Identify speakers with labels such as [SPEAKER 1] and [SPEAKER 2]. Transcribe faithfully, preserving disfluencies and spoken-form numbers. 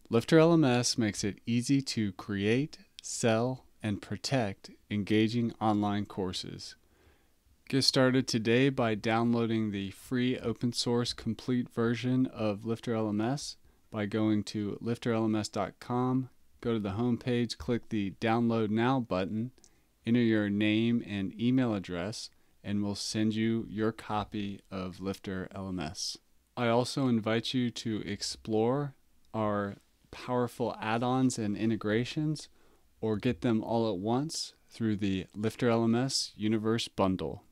[SPEAKER 1] LifterLMS makes it easy to create, sell, and protect engaging online courses. Get started today by downloading the free open source complete version of LifterLMS by going to lifter L M S dot com, go to the home page, click the Download Now button, enter your name and email address, and we'll send you your copy of LifterLMS. I also invite you to explore our powerful add-ons and integrations, or get them all at once through the LifterLMS Universe Bundle.